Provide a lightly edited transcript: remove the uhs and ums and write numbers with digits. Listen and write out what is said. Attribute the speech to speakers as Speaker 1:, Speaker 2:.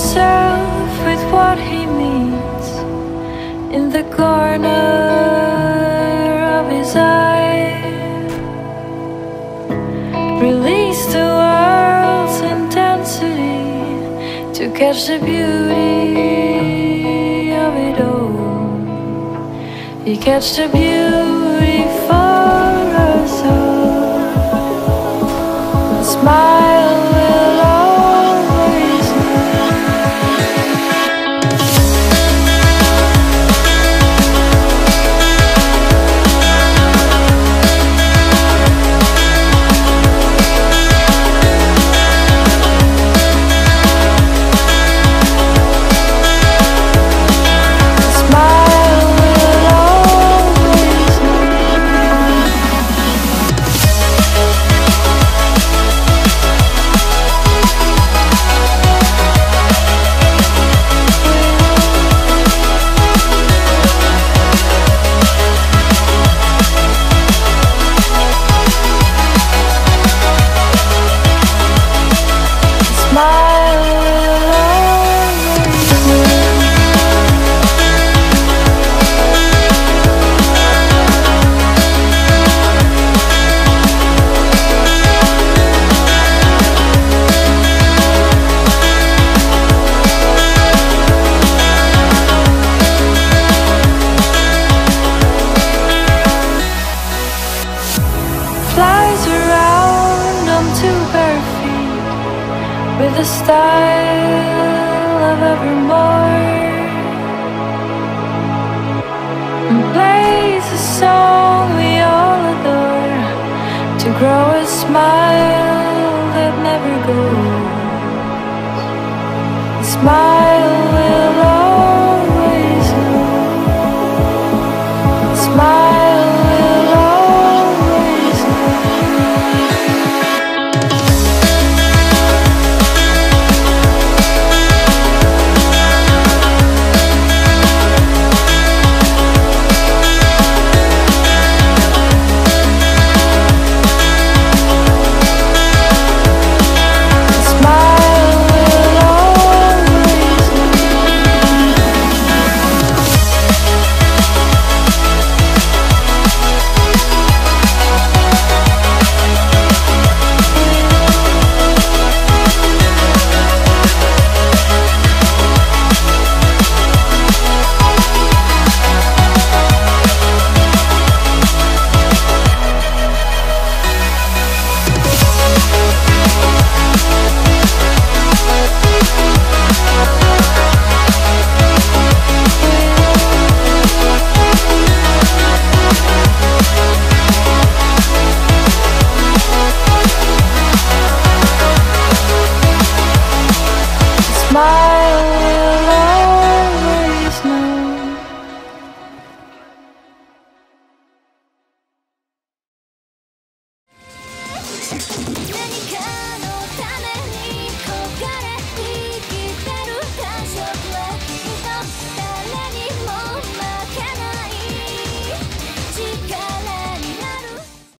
Speaker 1: himself with what he means in the corner of his eye. Release the world's intensity to catch the beauty of it all. You catch the beauty for us all. A smile will always flies around on two bare feet with the style of evermore, and plays a song we all adore to grow a smile that never goes. A smile will always know. A smile will always know. Smile will always know.